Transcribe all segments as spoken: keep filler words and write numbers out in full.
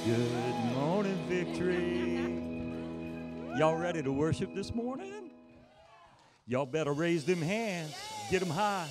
Good morning, Victory. Y'all ready to worship this morning? Y'all better raise them hands. Get them high.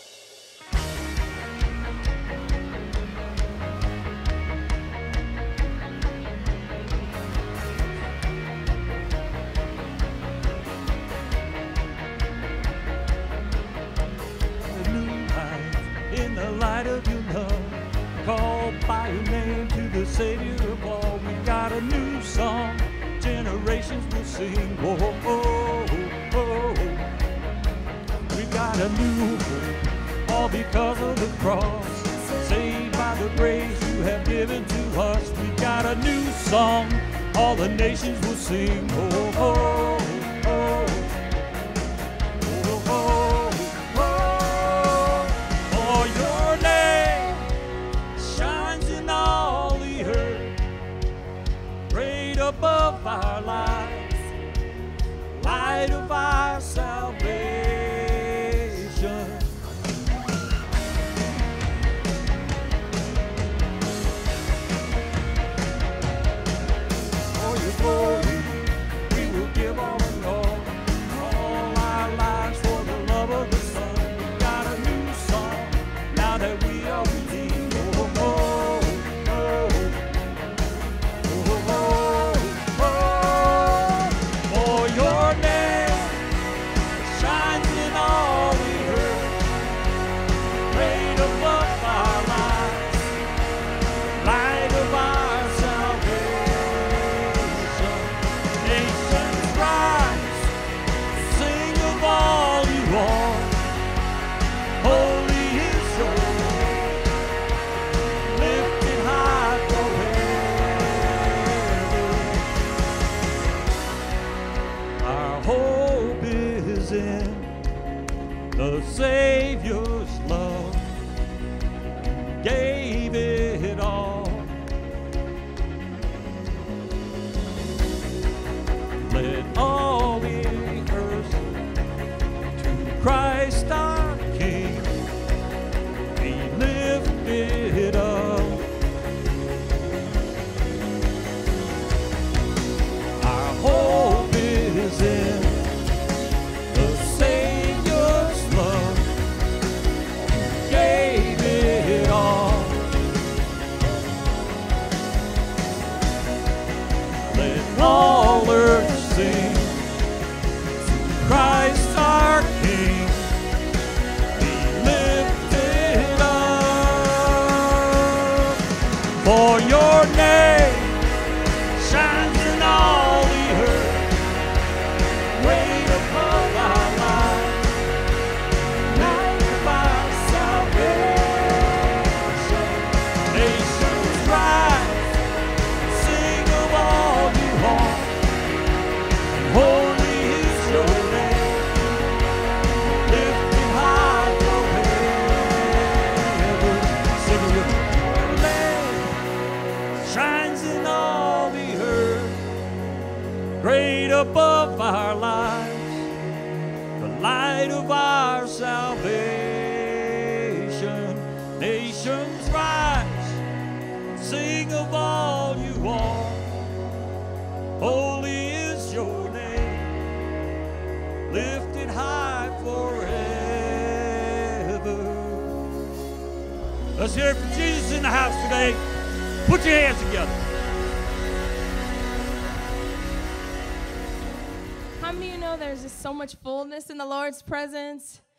A new life in the light of your love. Called by your name to the Savior of all. We got a new song, generations will sing. Oh, oh, oh, oh. We got a new hope, all because of the cross. Saved by the grace you have given to us. We got a new song, all the nations will sing. Oh, oh, oh, oh, oh, oh, oh, your name shines in all the earth, great above our lives, light of our salvation. For your glory, we will give all and all, all our lives for the love of the Son. We got a new song, now that we are redeemed. Oh, oh, oh, oh, oh, oh, oh. For your name shines in all the earth, great above our lives, light of our salvation. Nations rise, sing of all you are. Holy is your name, lifted high forever. Our hope is in the Savior's love. Gave it all. Let all the earth to Christ our King be lifted up. Our hope is in the Savior's love. Gave it all. Let all earth sing, Christ our King be lifted up. For your name shines in all the earth, way above our lives, light of our salvation. Nations rise, sing of all you are. Holy is your name, lifted high forever. Sing it with me. Your name shines in all the earth, great above our lives, the light of our salvation. Nations rise, sing of all you are. Holy is your name, lifted high forever. Let's hear it for Jesus in the house today. Put your hands together. How many of you know there's just so much fullness in the Lord's presence?